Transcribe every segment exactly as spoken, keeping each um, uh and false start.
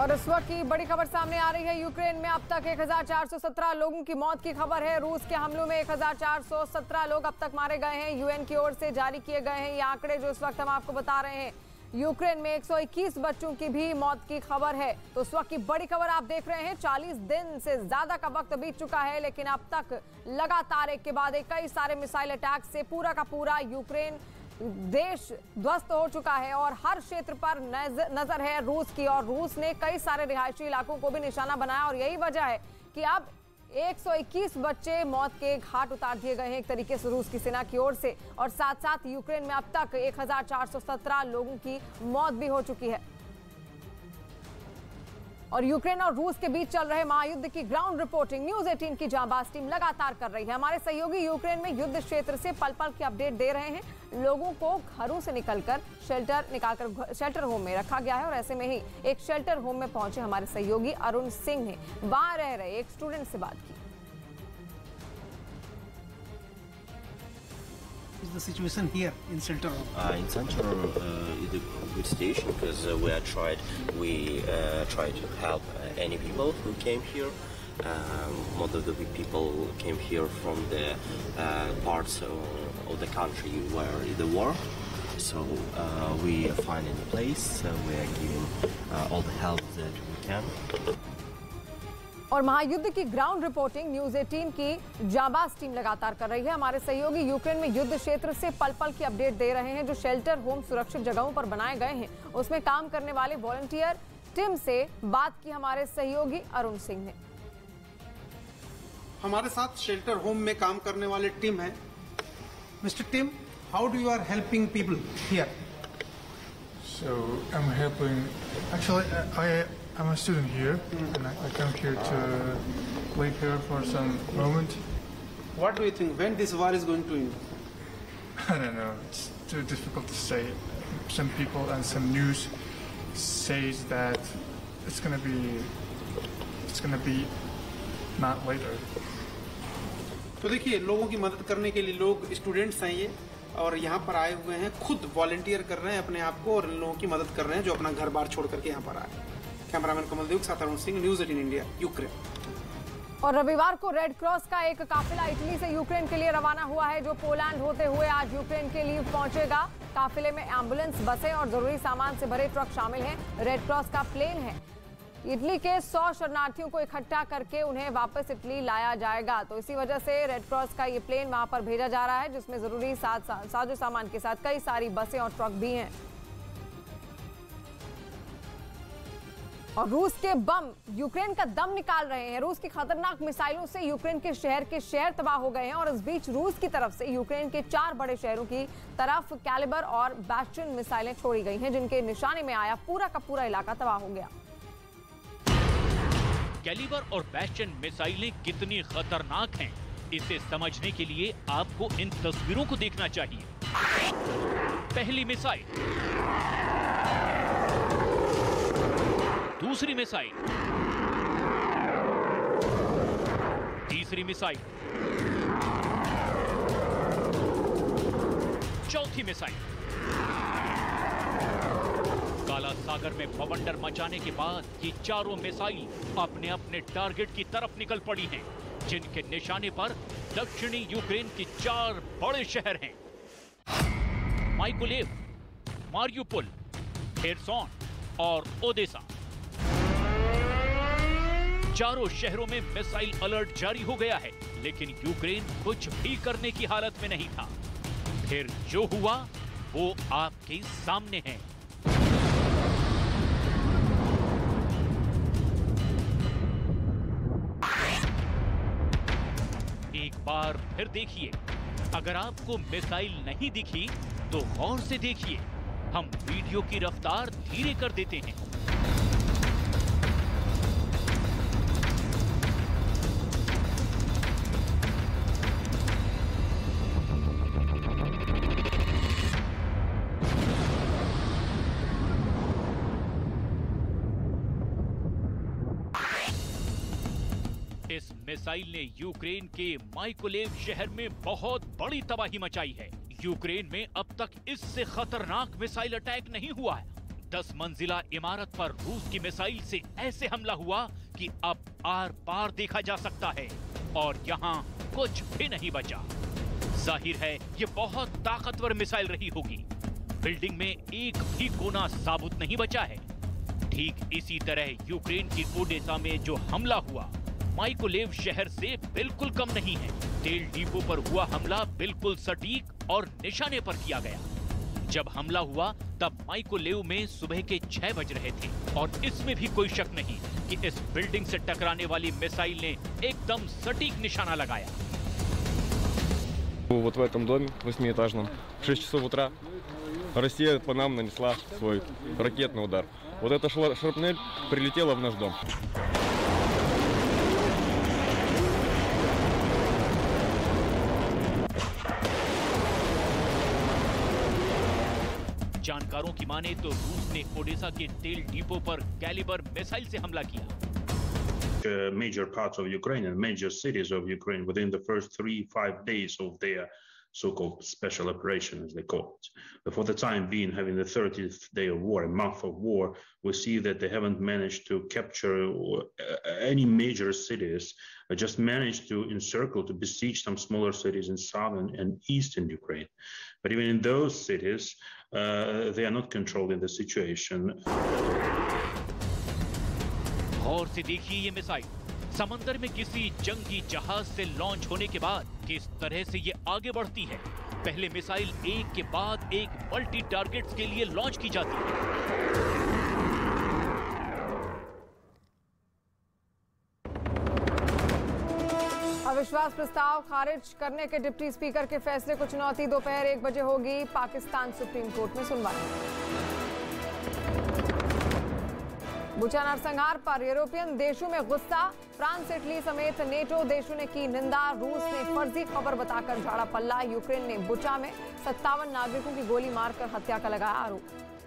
और इस वक्त की बड़ी खबर सामने आ रही है। यूक्रेन में अब तक एक हज़ार चार सौ सत्रह लोगों की मौत की खबर है। रूस के हमलों में एक हज़ार चार सौ सत्रह लोग अब तक मारे गए हैं। यूएन की ओर से जारी किए गए हैं ये आंकड़े जो इस वक्त हम आपको बता रहे हैं। यूक्रेन में एक सौ इक्कीस बच्चों की भी मौत की खबर है। तो इस वक्त की बड़ी खबर आप देख रहे हैं। चालीस दिन से ज्यादा का वक्त बीत चुका है, लेकिन अब तक लगातार एक के बाद एक कई सारे मिसाइल अटैक से पूरा का पूरा यूक्रेन देश ध्वस्त हो चुका है और हर क्षेत्र पर नजर है रूस की। और रूस ने कई सारे रिहायशी इलाकों को भी निशाना बनाया और यही वजह है कि अब एक सौ इक्कीस बच्चे मौत के घाट उतार दिए गए हैं एक तरीके से रूस की सेना की ओर से। और साथ साथ यूक्रेन में अब तक एक हज़ार चार सौ सत्रह लोगों की मौत भी हो चुकी है। और यूक्रेन और रूस के बीच चल रहे महायुद्ध की ग्राउंड रिपोर्टिंग न्यूज़ अठारह की जांबाज टीम लगातार कर रही है। हमारे सहयोगी यूक्रेन में युद्ध क्षेत्र से पल पल की अपडेट दे रहे हैं। लोगों को घरों से निकलकर शेल्टर निकालकर शेल्टर होम में रखा गया है और ऐसे में ही एक शेल्टर होम में पहुंचे हमारे सहयोगी अरुण सिंह ने वहां रह रहे एक स्टूडेंट से बात की। The situation here in Center Home? Uh, in Center uh, is a good station because uh, we are tried we uh, try to help uh, any people who came here. Um, most of the people came here from the uh, parts of, of the country where is the war. So uh, we find a place. Uh, we are giving uh, all the help that we can. और महायुद्ध की ground reporting news अठारह की जांबाज team लगातार कर रही है। हमारे सहयोगी यूक्रेन में युद्ध क्षेत्र से पल पल की अपडेट दे रहे हैं। जो शेल्टर होम सुरक्षित जगहों पर बनाए गए हैं उसमें काम करने वाले वॉलंटियर टीम से बात की हमारे सहयोगी अरुण सिंह ने। हमारे साथ शेल्टर होम में काम करने वाले टीम है। Mister team, how do you are helping people here? So I'm helping. Actually, I I'm a student here, mm. and I, I come here to live here for some moment. What do you think? When this war is going to end? I don't know. It's too difficult to say. Some people and some news says that it's gonna be it's gonna be not later. तो देखिए, लोगों की मदद करने के लिए लोग students हैं ये और यहाँ पर आए हुए हैं, खुद वॉलंटियर कर रहे हैं अपने आप को और इन लोगों की मदद कर रहे हैं जो अपना घर बार छोड़ करके यहाँ पर आए। कैमरामैन कमल देव के साथ अरुण सिंह, न्यूज़ अठारह इंडिया, यूक्रेन। और रविवार को रेड क्रॉस का एक काफिला इटली से यूक्रेन के लिए रवाना हुआ है जो पोलैंड होते हुए आज यूक्रेन के लिए पहुंचेगा। काफिले में एम्बुलेंस, बसें और जरूरी सामान से भरे ट्रक शामिल हैं। रेड क्रॉस का प्लेन है। इटली के सौ शरणार्थियों को इकट्ठा करके उन्हें वापस इटली लाया जाएगा। तो इसी वजह से रेड क्रॉस का ये प्लेन वहां पर भेजा जा रहा है जिसमें जरूरी साजो सामान के साथ कई सारी बसें और ट्रक भी हैं। और रूस के बम यूक्रेन का दम निकाल रहे हैं। रूस की खतरनाक मिसाइलों से यूक्रेन के शहर के शहर तबाह हो गए हैं और इस बीच रूस की तरफ से यूक्रेन के चार बड़े शहरों की तरफ कैलिबर और बैस्टियन मिसाइलें छोड़ी गई हैं जिनके निशाने में आया पूरा का पूरा इलाका तबाह हो गया। कैलिबर और बैस्टियन मिसाइलें कितनी खतरनाक हैं, इसे समझने के लिए आपको इन तस्वीरों को देखना चाहिए। पहली मिसाइल, दूसरी मिसाइल, तीसरी मिसाइल, चौथी मिसाइल। काला सागर में बवंडर मचाने के बाद ये चारों मिसाइल अपने अपने टारगेट की तरफ निकल पड़ी हैं, जिनके निशाने पर दक्षिणी यूक्रेन के चार बड़े शहर हैं। माइकोलेव, मारियुपोल, हेरसोन और ओदेसा। चारों शहरों में मिसाइल अलर्ट जारी हो गया है, लेकिन यूक्रेन कुछ भी करने की हालत में नहीं था। फिर जो हुआ वो आपके सामने है। एक बार फिर देखिए। अगर आपको मिसाइल नहीं दिखी तो गौर से देखिए। हम वीडियो की रफ्तार धीरे कर देते हैं। इस मिसाइल ने यूक्रेन के माइकोलेव शहर में बहुत बड़ी तबाही मचाई है। यूक्रेन में अब तक इससे खतरनाक मिसाइल अटैक नहीं हुआ है। दस मंजिला इमारत पर रूस की मिसाइल से ऐसे हमला हुआ कि अब आर पार देखा जा सकता है और यहाँ कुछ भी नहीं बचा। जाहिर है ये बहुत ताकतवर मिसाइल रही होगी। बिल्डिंग में एक भी कोना साबुत नहीं बचा है। ठीक इसी तरह यूक्रेन की ओडेसा में जो हमला हुआ माइकोलेव शहर से बिल्कुल कम नहीं है। तेल डिपो पर हुआ हमला बिल्कुल सटीक और निशाने पर किया गया। जब हमला हुआ तब माइकोलेव में सुबह के छह बज रहे थे और इसमें भी कोई शक नहीं कि इस बिल्डिंग से टकराने वाली मिसाइल ने एकदम सटीक निशाना लगाया। Вот в этом доме восьмиэтажном в шесть часов утра Россия по нам нанесла свой ракетный удар. Вот эта шрапнель прилетела в наш дом. जानकारों की माने तो रूस ने ओडेसा के तेल डिपो पर कैलिबर मिसाइल से हमला किया। Uh, major parts of Ukraine and major cities of Ukraine within the first three, five days of their so-called special operation, as they call it. But for the time being, having the thirtieth day of war, a month of war, we see that they haven't managed to capture uh, any major cities, but just managed to encircle, to besiege some smaller cities in southern and eastern Ukraine. But even in those cities, uh, they are not controlling the situation. गौर से देखिए ये missile समंदर में किसी जंगी जहाज से launch होने के बाद किस तरह से ये आगे बढ़ती है। पहले मिसाइल एक के बाद एक मल्टी टारगेट्स के लिए लॉन्च की जाती है। अविश्वास प्रस्ताव खारिज करने के डिप्टी स्पीकर के फैसले को चुनौती दोपहर एक बजे होगी पाकिस्तान सुप्रीम कोर्ट में सुनवाई। बुचा नरसंहार पर यूरोपियन देशों में गुस्सा, फ्रांस, इटली समेत नेटो देशों ने की निंदा। रूस ने फर्जी खबर बताकर झाड़ा पल्ला। यूक्रेन ने बुचा में सत्तावन नागरिकों की गोली मारकर हत्या का लगाया आरोप।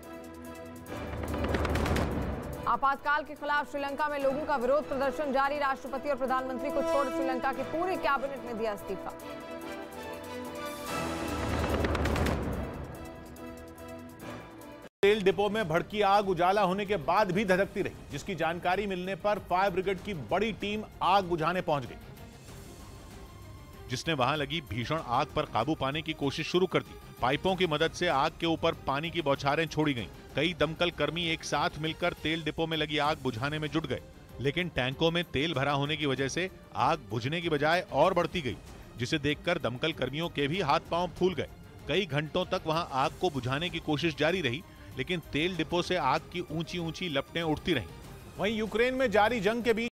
आपातकाल के खिलाफ श्रीलंका में लोगों का विरोध प्रदर्शन जारी। राष्ट्रपति और प्रधानमंत्री को छोड़ श्रीलंका की पूरी कैबिनेट ने दिया इस्तीफा। तेल डिपो में भड़की आग उजाला होने के बाद भी धधकती रही, जिसकी जानकारी मिलने पर फायर ब्रिगेड की बड़ी टीम आग बुझाने पहुंच गई, जिसने वहां लगी भीषण आग पर काबू पाने की कोशिश शुरू कर दी। पाइपों की मदद से आग के ऊपर पानी की बौछारें छोड़ी गईं। कई दमकल कर्मी एक साथ मिलकर तेल डिपो में लगी आग बुझाने में जुट गए, लेकिन टैंकों में तेल भरा होने की वजह से आग बुझने की बजाय और बढ़ती गई, जिसे देखकर दमकल कर्मियों के भी हाथ पांव फूल गए। कई घंटों तक वहां आग को बुझाने की कोशिश जारी रही, लेकिन तेल डिपो से आग की ऊंची ऊंची लपटें उठती रहीं। वहीं यूक्रेन में जारी जंग के बीच